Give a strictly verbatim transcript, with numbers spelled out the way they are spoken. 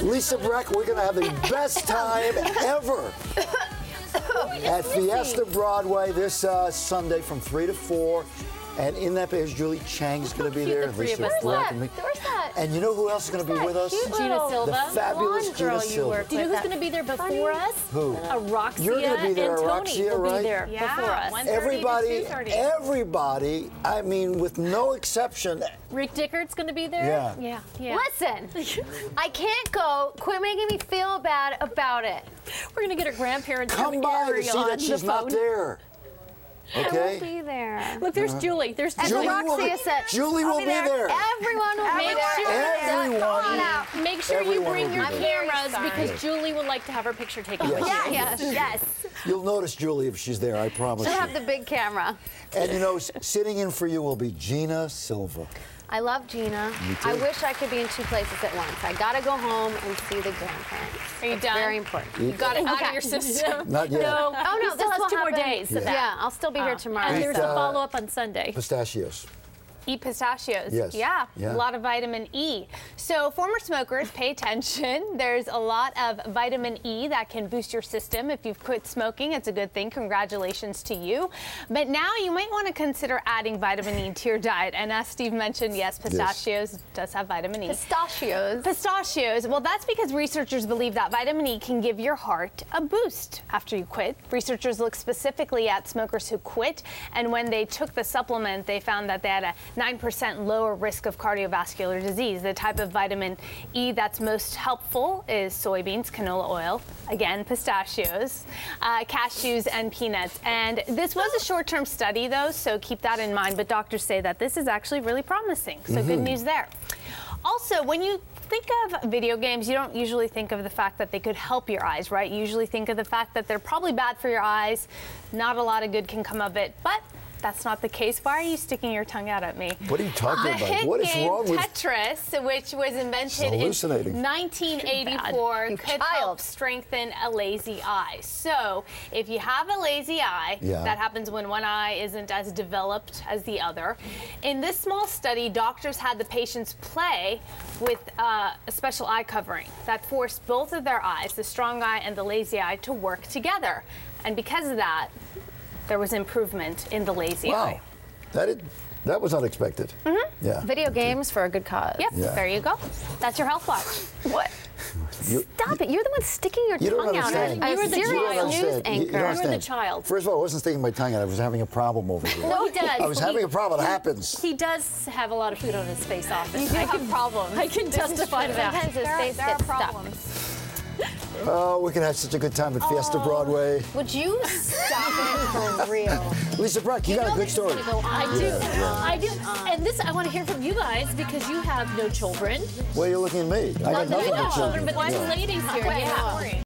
Lisa Breck, we're going to have the best time ever at Fiesta Broadway this uh, Sunday from three to four. And in that there's Julie Chang's going to be there. The three Lisa of us Breck. love. And, Where's that? and you know who else is going to be with us? Gina Silva. The fabulous blonde Gina girl you Silva. work Do you know with, who's that going to be there before funny- us? Who? Aroxia You're gonna be there, and Tony Aroxia, will right? be there Yeah, before us. one thirty to Everybody, two thirty. everybody, I mean, with no exception. Rick Dickert's going to be there. Yeah. Yeah. Yeah. Listen, I can't go. Quit making me feel bad about it. We're going to get her grandparents Come by to Gary see on that the she's not phone. there. I won't Okay? be there. Look, there's Julie. There's And Julie. Julie will Roxia be- said, Julie I'll will be there. Everyone will be Make there. sure- Everyone. Come on out. Make sure Everyone you bring will your be there. cameras I'm very because sorry. Julie would like to have her picture taken with Yeah, you. yes, yes. You'll notice Julie if she's there, I promise She'll you. have the big camera. And you know, s- sitting in for you will be Gina Silva. I love Gina. Me too. I wish I could be in two places at once. I gotta go home and see the grandparents. Are you It's done? Very important. You got it out Okay. of your system. Not yet. No. Oh he no, still this has will two more happen. days. of Yeah, that. I'll still be here tomorrow. And there's Eat, a uh, follow up on Sunday. Pistachios. Eat pistachios. Yes. Yeah, Yeah. a lot of vitamin E. So former smokers, pay attention. There's a lot of vitamin E that can boost your system. If you've quit smoking, it's a good thing. Congratulations to you. But now you might want to consider adding vitamin E to your diet. And as Steve mentioned, yes, pistachios does have vitamin E. Pistachios. Pistachios. Well, that's because researchers believe that vitamin E can give your heart a boost after you quit. Researchers look specifically at smokers who quit, and when they took the supplement, they found that they had a nine percent lower risk of cardiovascular disease. The type of vitamin E that's most helpful is soybeans, canola oil, again, pistachios, uh, cashews, and peanuts. And this was a short-term study, though, so keep that in mind. But doctors say that this is actually really promising. So good news there. Also, when you think of video games, you don't usually think of the fact that they could help your eyes, right? You usually think of the fact that they're probably bad for your eyes. Not a lot of good can come of it, but that's not the case. Why are you sticking your tongue out at me? What are you talking The about? hit What is game wrong with Tetris, which was invented hallucinating. in nineteen eighty-four, You could child. help strengthen a lazy eye. So if you have a lazy eye, Yeah. that happens when one eye isn't as developed as the other. In this small study, doctors had the patients play with uh, a special eye covering that forced both of their eyes, the strong eye and the lazy eye, to work together. And because of that, there was improvement in the lazy Wow. eye. That, is, that was unexpected. Mm-hmm. Yeah. Video games for a good cause. Yep, Yeah. there you go. That's your health watch. What? You- Stop it. You're the one sticking your You don't tongue out at understand. a You were the serious child. You don't news understand. You- you anchor. don't You were understand. the child. First of all, I wasn't sticking my tongue out. I was having a problem over here. No, he does. I was He- having a problem. It happens. He does have a lot of food on his face often. You do I have can, problems. I can testify to that. Sometimes his There, face there are gets stuck. problems. Oh, we can have such a good time at Fiesta Broadway. Would you stop it for real? Lisa Breck, you, got a good story. I do. I do. And this, I want to hear from you guys because you have no children. Well, you're looking at me. I got You nothing have but children, children. but this lady's here. Wait, Yeah. don't worry.